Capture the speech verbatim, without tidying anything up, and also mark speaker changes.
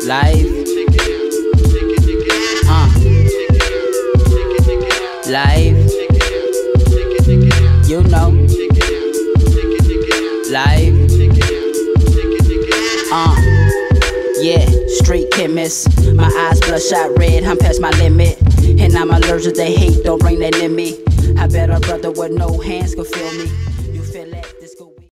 Speaker 1: Life, uh, life, you know, life, uh, yeah, street chemist. My eyes bloodshot red, I'm past my limit, and I'm allergic to hate, don't bring that in me. I bet a brother with no hands could feel me.